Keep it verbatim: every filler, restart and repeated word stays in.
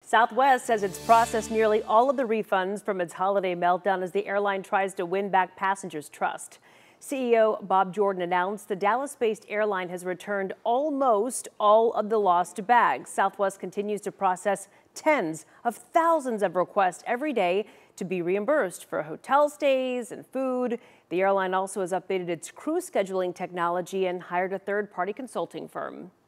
Southwest says it's processed nearly all of the refunds from its holiday meltdown as the airline tries to win back passengers' trust. C E O Bob Jordan announced the Dallas-based airline has returned almost all of the lost bags. Southwest continues to process tens of thousands of requests every day to be reimbursed for hotel stays and food. The airline also has updated its crew scheduling technology and hired a third-party consulting firm.